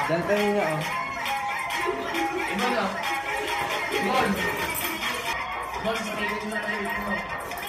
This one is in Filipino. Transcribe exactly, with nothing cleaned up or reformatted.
Diyan tayo niya, oh. Ibon, oh. Ibon. Ibon, sa kayo na kayo.